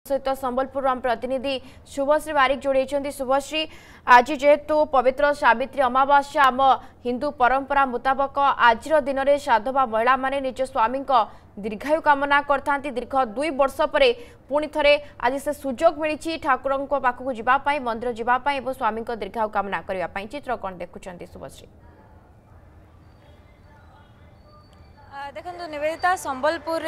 सहित संबलपुर आम प्रतिनिधि शुभश्री बारिक जोड़ी शुभश्री आज जेहेतु पवित्र सावित्री अमावास्या आम हिंदू परंपरा मुताबक आज दिन में साधवा महिला माने निज स्वामी दीर्घायु कामना करता दीर्घ 2 वर्ष पर पुणी थे आज से सुजोग मिली ठाकुर पाखक जावाई मंदिर जावाई और स्वामी दीर्घायु कामना करने चित्र कौन देखुं शुभश्री देखो निवेदिता संबलपुर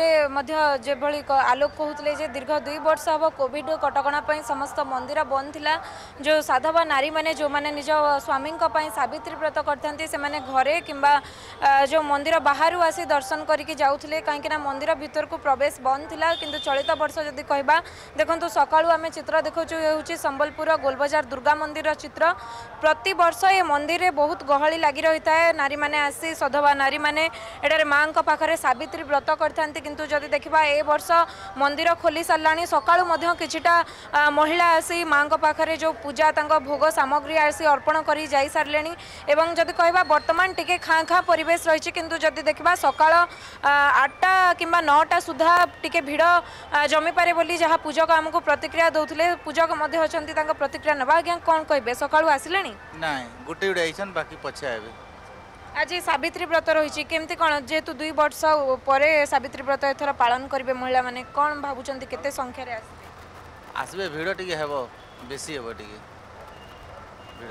में आलोक कहते जे दीर्घ 2 वर्ष हम कोविड कटकणा समस्त मंदिर बंद थिला जो साधवा नारी माने जो माने निज स्वामी सावित्री व्रत करते से घरे किंबा जो मंदिर बाहर आसी दर्शन करके जाऊले कहीं मंदिर भीतर को प्रवेश बंद थिला किंतु चलित वर्ष जदि कहबा देखो सकाळु आमे चित्र देखु ये संबलपुर गोलबाजार दुर्गा मंदिर चित्र प्रति वर्ष ये मंदिर में बहुत गहली लगी रही है नारी माने आसी साधवा नारी माने एटारे मां पाखरे सावित्री व्रत करते किंतु जदि देखा ए वर्ष मंदिर खोली सारा सकाळु किछिटा महिला आसी मां पाखरे जो पूजा भोग सामग्री आसी अर्पण कर जाई सारे एवं जदि कहबा वर्तमान टिके खाँ खाँ परिवेश रही किंतु जदि देखा सकाळ 8टा किंबा 9टा सुधा टिके भिड़ जमी पारे बोली जहाँ पूजक आमको प्रतिक्रिया दौले पूजक अच्छा प्रतिक्रिया नवा आज्ञा कौन कहे सकाळु आसिले ना गोटे बाकी पछे आज सावित्री व्रत रही केमती कौन जेहेतु 2 वर्ष पर सावित्री व्रत एथर पालन करेंगे महिला माने कौन भावुं केते संख्या आसबे भिड़ टिके हेबो बेसी हेबो टिके भिड़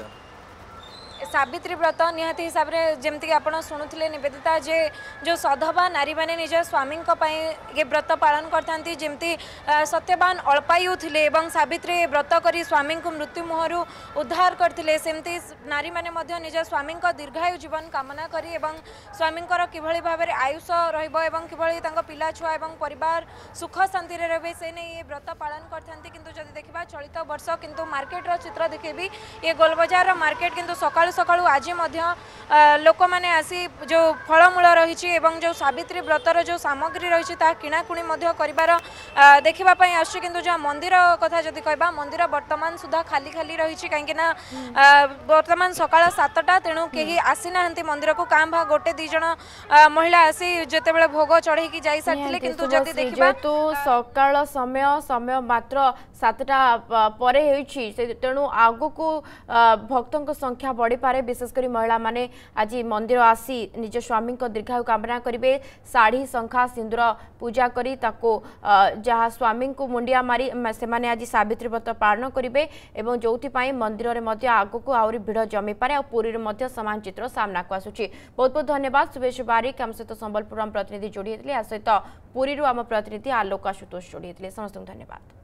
सावित्री व्रत निहाती हिसाब से जमती आप शुणुले निवेदिता जे जो सधवा नारी माने निज स्वामी ये व्रत पालन करते जमती सत्यवान अल्पायु थे एवं सावित्री व्रत कर स्वामी को मृत्यु मुहरु उद्धार करते सेमती नारी माने मध्य निज स्वामी दीर्घायु जीवन कामना करी एवं स्वामी किभली भाव में आयुष रही पिला छुआ एवं परिवार सुख शांति रहे से नहीं ये व्रत पालन करते किंतु जदि देखा चलित वर्ष किंतु मार्केट चित्र देखेबी ये गोलबाजार मार्केट किंतु सकाळु सकाळु आज लोक मैंने आसी जो फलमूल रही एवं जो सावित्री व्रतर जो सामग्री रही किणाकुणी कर देखापी आसु किंतु जहाँ मंदिर कथा जदि कहबा मंदिर वर्तमान सुधा खाली खाली रही कहीं वर्तमान सकाळ 7टा तेणु कहीं आसी ना मंदिर को कां भा गोटे 2 जन महिला आसी जिते बड़े भोग चढ़े की जाई सारथिले किंतु जदि देखबा तो सकाळ समय मात्र 7टा परे होईछि तेणु आगु को भक्तों संख्या बढ़ी पारे विशेषकर महिला माने आज मंदिर आसी निज स्वामी दीर्घायु कामना करेंगे साड़ी शंखा सिंदूर पूजा करी ताको जहाँ स्वामी को मुंडिया मारी से आज सावित्री व्रत पालन करेंगे एवं जो मंदिर में आगक आहरी भिड़ जमी पारे पुरी समान चित्र सामना को आसूची बहुत बहुत धन्यवाद शुभेश बारिक आम सहित संबलपुर प्रतिनिधि जोड़ी आ सहित पुरी आम प्रतिनिधि आलोक आशुतोष जोड़ी समस्त धन्यवाद।